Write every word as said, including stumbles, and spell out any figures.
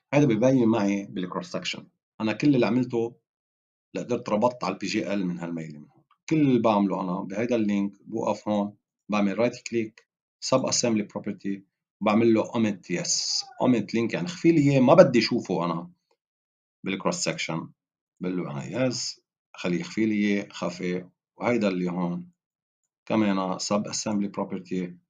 هذا ببين معي بالكروس سكشن. انا كل اللي عملته قدرت ربطت على البي جي ال من هالميل من هون. كل اللي بعمله انا بهيدا اللينك بوقف هون، بعمل رايت كليك سب اسمبلي بروبرتي، بعمل له اومنت يس اومنت لينك، يعني اخفي لي اياه ما بدي اشوفه انا بالكروس سكشن. بقول له انا يس خليه يخفي لي اياه، خفي. وهيدا اللي هون كمان سب اسمبلي بروبرتي